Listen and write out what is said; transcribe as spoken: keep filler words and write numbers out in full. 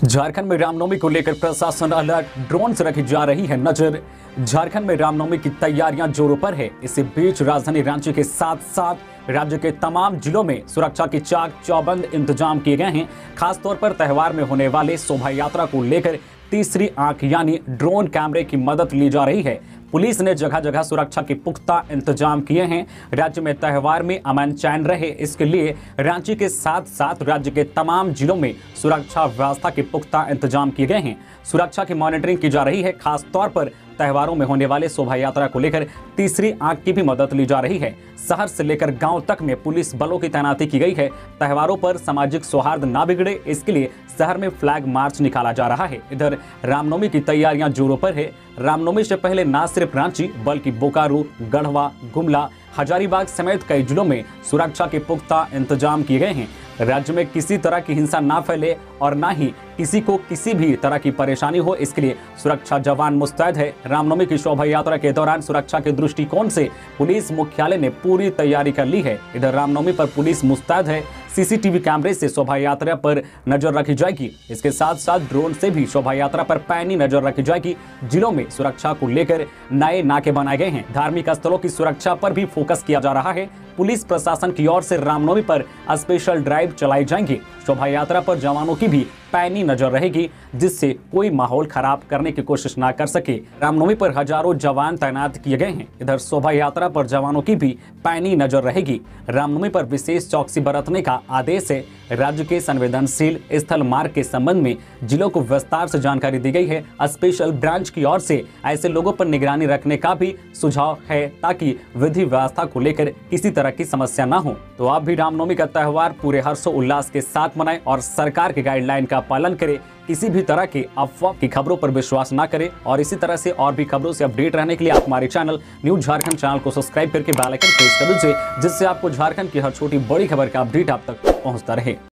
झारखंड में रामनवमी को लेकर प्रशासन अलर्ट, ड्रोन से रखी जा रही है नजर। झारखंड में रामनवमी की तैयारियां जोरों पर है। इसी बीच राजधानी रांची के साथ साथ राज्य के तमाम जिलों में सुरक्षा के चाक चौबंद इंतजाम किए गए हैं। खासतौर पर त्योहार में होने वाले शोभा यात्रा को लेकर तीसरी आंख यानी ड्रोन कैमरे की मदद ली जा रही है। पुलिस ने जगह जगह सुरक्षा के पुख्ता इंतजाम किए हैं। राज्य में त्योहार में अमन चैन रहे, इसके लिए रांची के साथ साथ राज्य के तमाम जिलों में सुरक्षा व्यवस्था के पुख्ता इंतजाम किए गए हैं। सुरक्षा की मॉनिटरिंग की जा रही है। खास तौर पर त्योहारों में होने वाले शोभा यात्रा को लेकर तीसरी आंख की भी मदद ली जा रही है। शहर से लेकर गांव तक में पुलिस बलों की तैनाती की गई है। त्योहारों पर सामाजिक सौहार्द ना बिगड़े, इसके लिए शहर में फ्लैग मार्च निकाला जा रहा है। इधर रामनवमी की तैयारियां जोरों पर है। रामनवमी से पहले न सिर्फ रांची बल्कि बोकारो, गढ़वा, गुमला, हजारीबाग समेत कई जिलों में सुरक्षा के पुख्ता इंतजाम किए गए हैं। राज्य में किसी तरह की हिंसा ना फैले और ना ही किसी को किसी भी तरह की परेशानी हो, इसके लिए सुरक्षा जवान मुस्तैद है। रामनवमी की शोभा यात्रा के दौरान सुरक्षा के दृष्टिकोण से पुलिस मुख्यालय ने पूरी तैयारी कर ली है। इधर रामनवमी पर पुलिस मुस्तैद है। सीसीटीवी कैमरे से शोभा यात्रा पर नजर रखी जाएगी। इसके साथ साथ ड्रोन से भी शोभा यात्रा पर पैनी नजर रखी जाएगी। जिलों में सुरक्षा को लेकर नए नाके बनाए गए हैं। धार्मिक स्थलों की सुरक्षा पर भी फोकस किया जा रहा है। पुलिस प्रशासन की ओर से रामनवमी पर स्पेशल ड्राइव चलाई जाएंगी। शोभा यात्रा पर जवानों की भी पैनी नजर रहेगी, जिससे कोई माहौल खराब करने की कोशिश ना कर सके। रामनवमी पर हजारों जवान तैनात किए गए हैं। इधर शोभा यात्रा पर जवानों की भी पैनी नजर रहेगी। रामनवमी पर विशेष चौकसी बरतने का आदेश है। राज्य के संवेदनशील स्थल मार्ग के संबंध में जिलों को विस्तार से जानकारी दी गई है। स्पेशल ब्रांच की ओर से ऐसे लोगों पर निगरानी रखने का भी सुझाव है, ताकि विधि व्यवस्था को लेकर किसी तरह की समस्या ना हो। तो आप भी रामनवमी का त्योहार पूरे हर्षोल्लास के साथ मनाएं और सरकार के गाइडलाइन का पालन करें। किसी भी तरह के अफवाह की खबरों पर विश्वास ना करें और इसी तरह से और भी खबरों से अपडेट रहने के लिए आप हमारे चैनल न्यूज़ झारखंड चैनल को सब्सक्राइब करके बेल आइकन प्रेस कर दीजिए, जिससे आपको झारखंड की हर छोटी बड़ी खबर का अपडेट आप तक पहुंचता रहे।